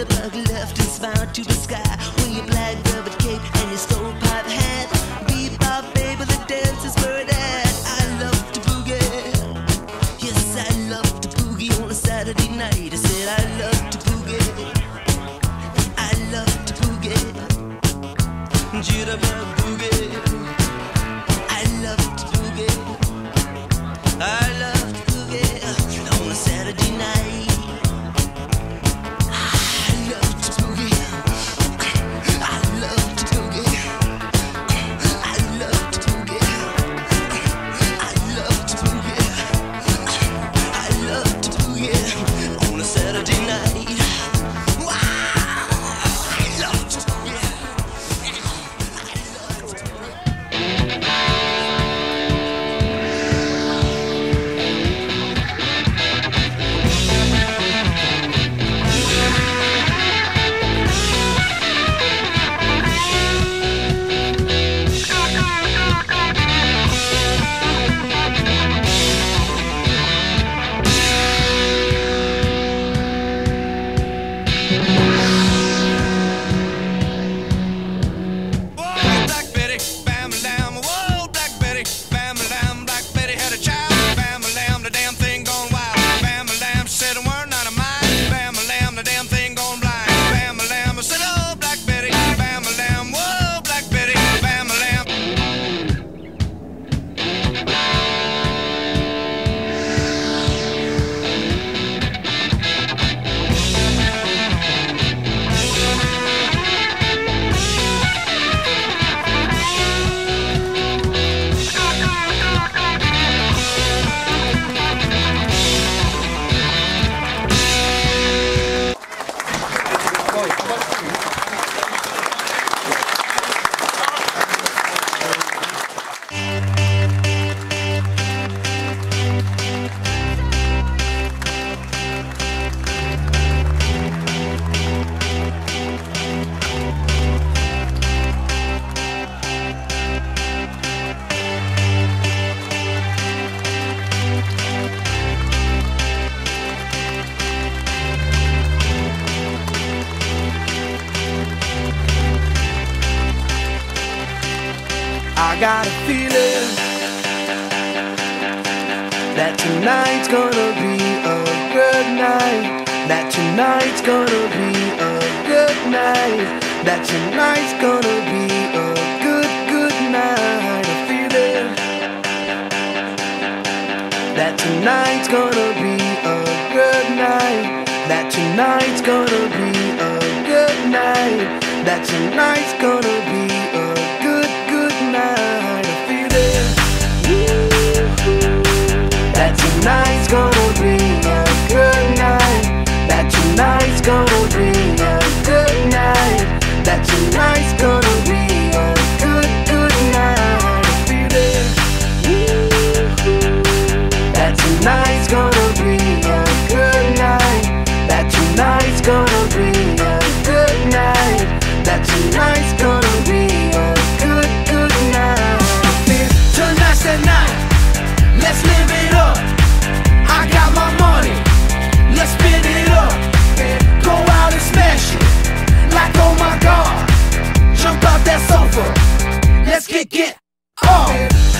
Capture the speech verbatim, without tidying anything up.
Jitterbug left and smiled to the sky. With your black velvet cape and your stovepipe hat. Bebop, baby, the dance is where it at. I love to boogie. Yes, I love to boogie on a Saturday night. I said I love to boogie. I love to boogie. Jitterbug boogie. I love to boogie. I love to boogie on a Saturday night. I got a feeling that tonight's gonna be a good night. That tonight's gonna be a good night. That tonight's gonna be a good, good night. A feeling that tonight's gonna be a good night. That tonight's gonna be a good night. That tonight's gonna be a good, good night. A feeling that tonight's gonna be a good night. That tonight's gonna be a good night. That tonight's gonna be a good, good night. A feeling that tonight's gonna be a good night. That tonight's gonna be a good night. That tonight's gonna be a good, good night. Tonight's the night, let's live it up. I got my money, let's spin it up. Go out and smash it, like oh my God. Jump out that sofa, let's kick it off.